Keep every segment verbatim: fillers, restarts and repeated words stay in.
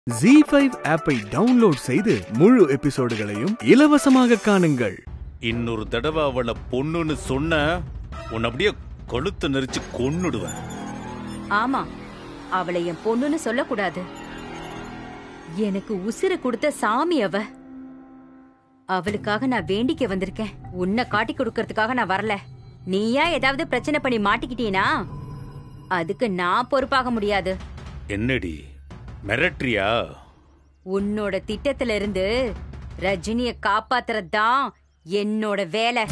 ஜீ five ஆப்பை download செய்து முழு எபிசோடுகளையும் இலவசமாக காணுங்கள். இன்னொரு தடவை அவளை பொண்ணுன்னு சொன்ன உன் அப்படியே கொளுத்து நெரிச்சு கொன்னுடுவேன். ஆமா, அவளை என் பொண்ணுன்னு சொல்லக்கூடாது. எனக்கு உசிறு கொடுத்த சாமி அவ. அவளுக்காக நான் வேண்டிக்க வந்திருக்கேன். உன்னை காட்டி கொடுக்கறதுக்காக நான் வரல. நீயா ஏதாவது பிரச்சனை பண்ணி மாட்டிக்கிட்டீனா அதுக்கு நான் பொறுப்பாக முடியாது. என்னடி மிரட்ரியா? உன்னோட திட்டத்துல இருந்து ரஜினிய காப்பாத்துறதுதான் என்னோட வேலை.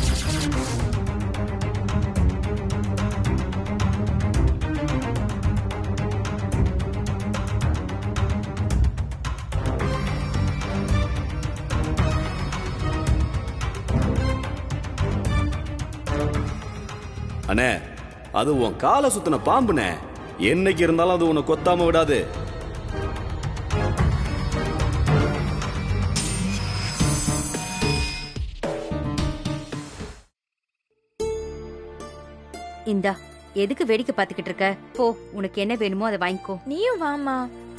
அண்ணே, அது உன் காலை சுத்தின பாம்புனே. என்னைக்கு இருந்தாலும் அது உன்னை கொத்தாம விடாது. இந்தா, எதுக்கு வேடிக்கை பார்த்துக்கிட்டு இருக்க? போ, உனக்கு என்ன வேணுமோ அதை வாங்கிக்கோ. நீயும் வாமா.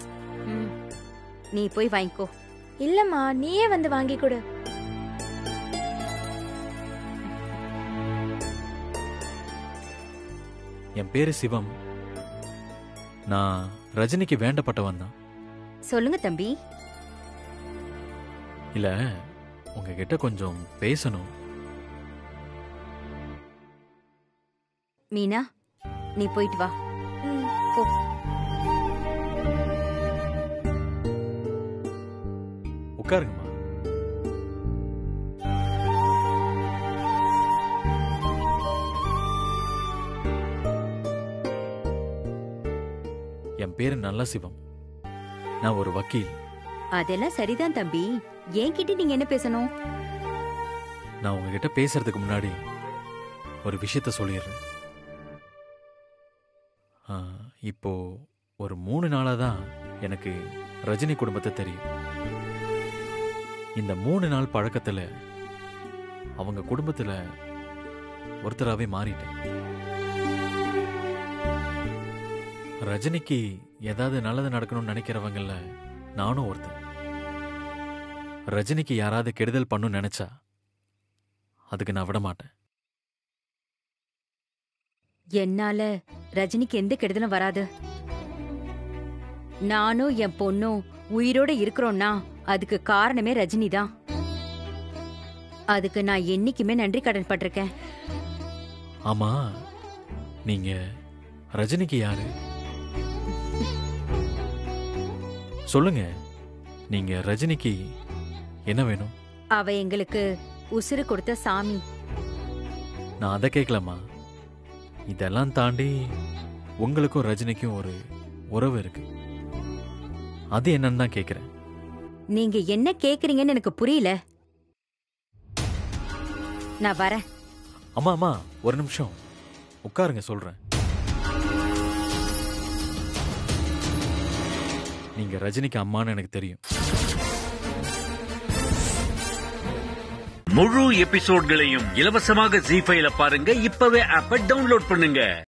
நீ போய் வாங்கிக்கோ. இல்லம்மா, நீயே வந்து வாங்கி கொடு. என் பேரு சிவம். நான் ரஜினிக்கு வேண்டப்பட்டவன் தான். சொல்லுங்க தம்பி. இல்ல, உங்ககிட்ட கொஞ்சம் பேசணும். மீனா, நீ போயிட்டு வா. போ. உட்காருங்கம்மா. என் பேரு நல்ல சிவம். நான் ஒரு வக்கீல். அதெல்லாம் சரிதான் தம்பி. என்கிட்ட நீங்க என்ன பேசணும்? நான் உங்ககிட்ட பேசுறதுக்கு முன்னாடி ஒரு விஷயத்த சொல்லிடுறேன். இப்போ ஒரு மூணு நாளா தான் எனக்கு ரஜினி குடும்பத்தை தெரியும். இந்த மூணு நாள் பழக்கத்துல அவங்க குடும்பத்துல ஒருத்தராவே மாறிட்டேன். ரஜினிக்கு ஏதாவது நல்லது நடக்கணும்னு நினைக்கிறவங்கள நானும் ஒருத்தன். ரஜினிக்கு யாராவது கெடுதல் பண்ணு நினைச்சா அதுக்கு நான் விட மாட்டேன். என்னால ரஜினிக்கு எந்த கெடுதலும் வராது. நானும் என் பொண்ணும் உயிரோட இருக்கிறோம்னா அதுக்கு காரணமே ரஜினி தான். அதுக்கு நான் என்னைக்குமே நன்றி கடன் பட்டிருக்கேன். ஆமா, நீங்க ரஜினிக்கு யாரு? சொல்லுங்க, நீங்க ரஜினிக்கு என்ன வேணும்? அவ எங்களுக்கு உசுறு கொடுத்த சாமி. நான் அதை கேட்கலாமா? இதெல்லாம் தாண்டி உங்களுக்கும் ரஜினிக்கும் ஒரு உறவு இருக்கு. அது என்னன்னு தான் கேக்குறேன். நீங்க என்ன கேக்குறீங்கன்னு எனக்கு புரியல. நான் வரேன். அம்மா அம்மா, ஒரு நிமிஷம் உட்காருங்க, சொல்றேன். நீங்க ரஜினிக்கு அம்மான்னு எனக்கு தெரியும். முழு எபிசோட்களையும் இலவசமாக ஜீ ஃபைவ்ல பாருங்க. இப்பவே ஆப்பை டவுன்லோட் பண்ணுங்க.